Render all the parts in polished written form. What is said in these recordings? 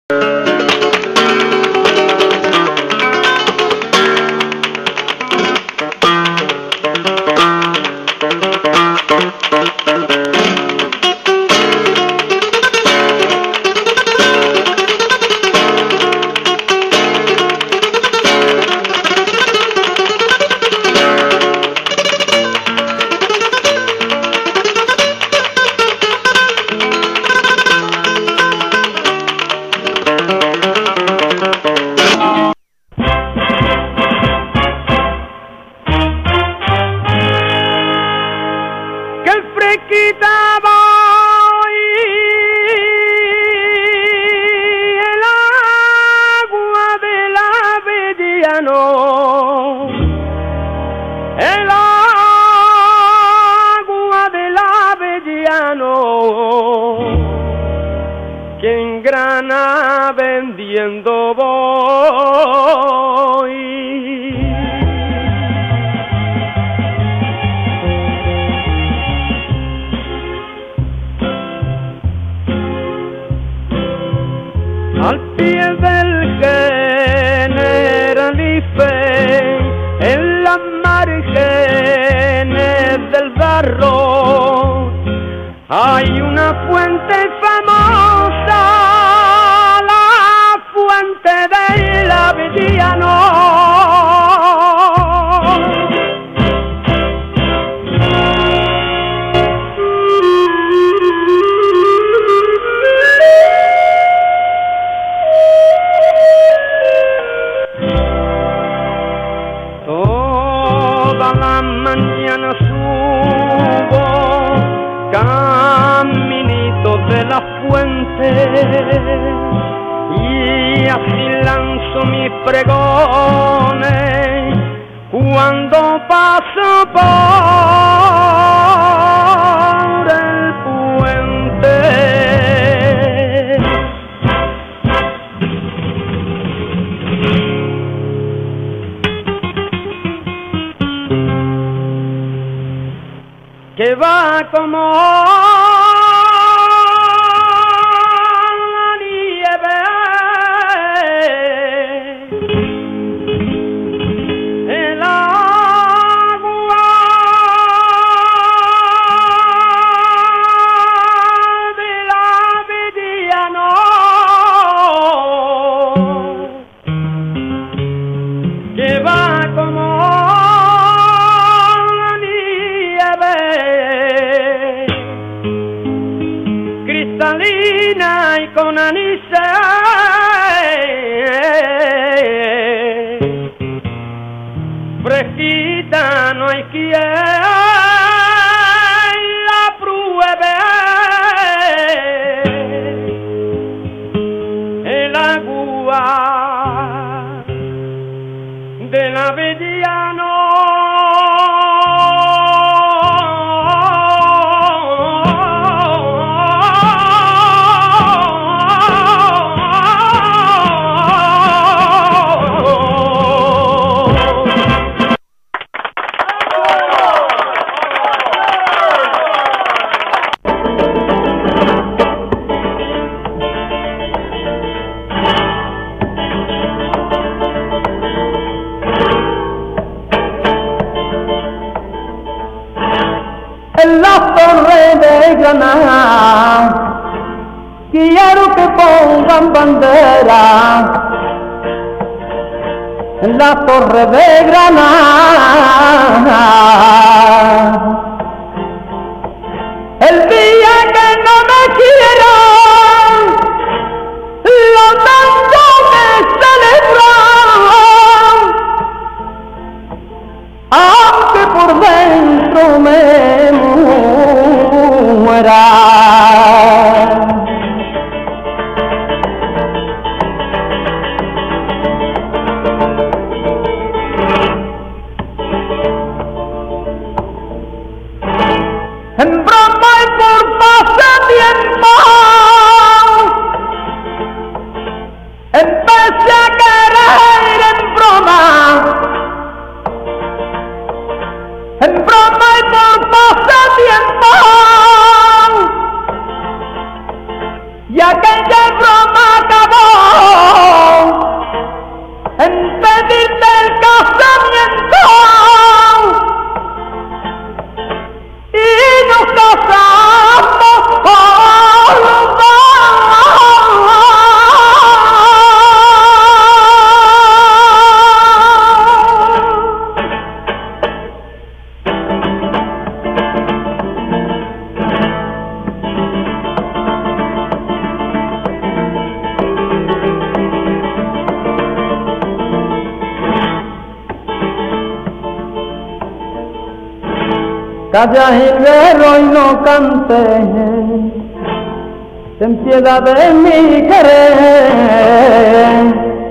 El agua del avellano que en grana vendiendo voy. Al pie del Generalife, en las márgenes del barro, hay una fuente famosa, la fuente del avellano. Toda la mañana subo caminito de la fuente y así lanzo mis pregones cuando paso por el puente. Que va como la nieve, el agua del avellano, que va como cristalina y con anís, fresquita, no hay quien la pruebe. El agua del avellano en la torre de Granada, quiero que pongan bandera. En la torre de Granada, el día que no me quieran, lo tanto me celebran, aunque por dentro me muera. En broma y por pasatiempo empecé a querer en broma. En broma y por pasatiempo, y aquella broma acabó Calla jilguero y no cantes, ten piedad de mi querer.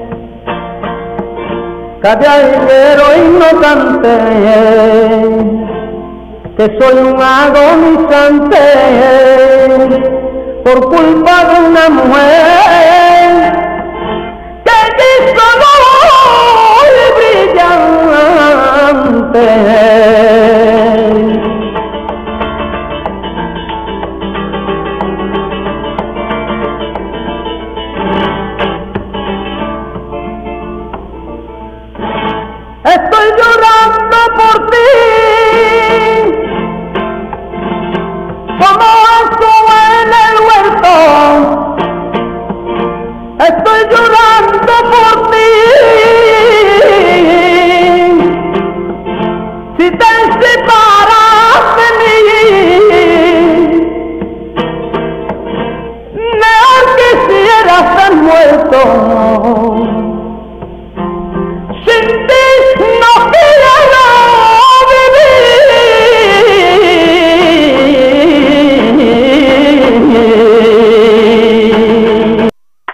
Calla jilguero y no cantes, que soy un agonizante por culpa de una mujer que quiso muy brillante. Estoy llorando por ti, como estuve en el huerto. Estoy llorando por ti, si te separas de mí, mejor quisiera ser muerto. Sin ti no quiero vivir.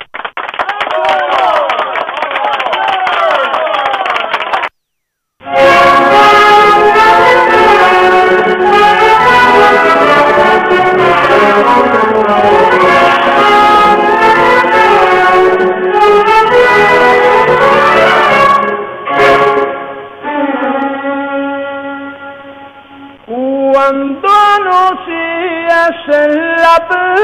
Cuando anuncias en la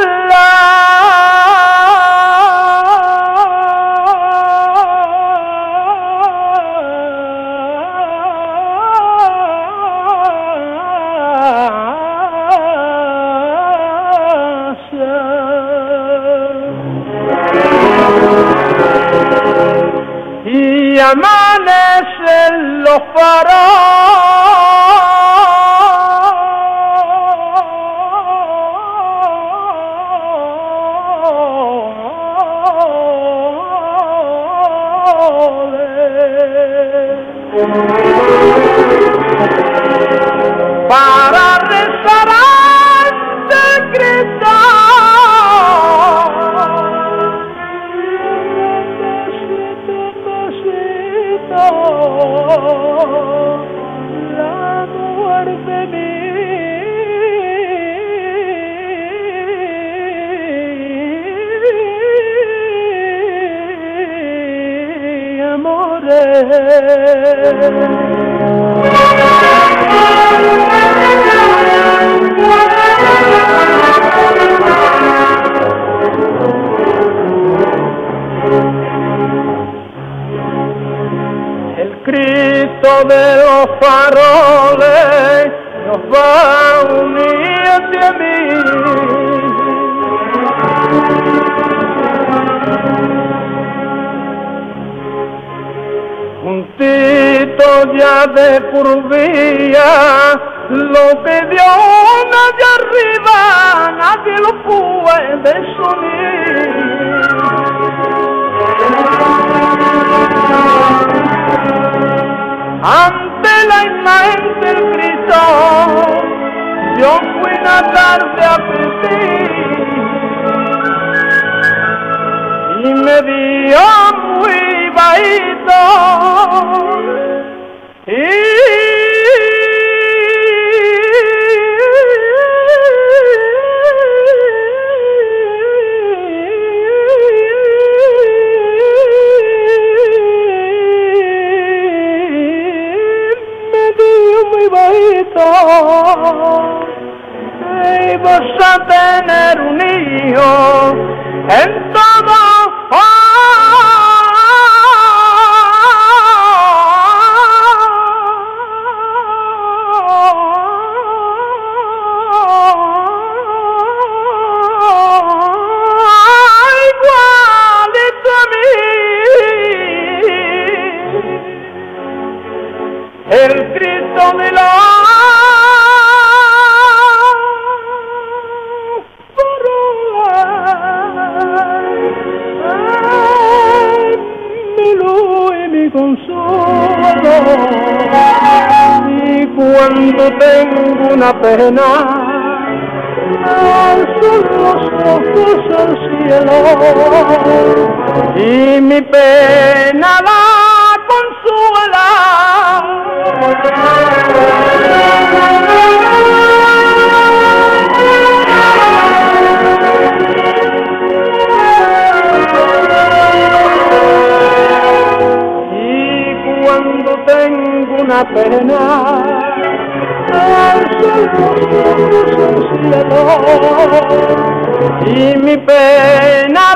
plaza y amanecen los para rezar ante Cristo, pasito, la muerte mi amore. El Cristo de los faroles nos va a unir a ti y a mí. Juntito ya de por vía, lo que Dios nadie arriba, nadie lo puede unir. Ante la imagen del Cristo, yo fui una tarde a pedir y me dio muy bajito y vas a tener un hijo en todo. Igualito a mí, el Cristo de la consuelo, mi cuando tengo una pena, alzo los ojos al cielo y mi pena la consuela. Y cuando tengo una pena, alzo los ojos al cielo y mi pena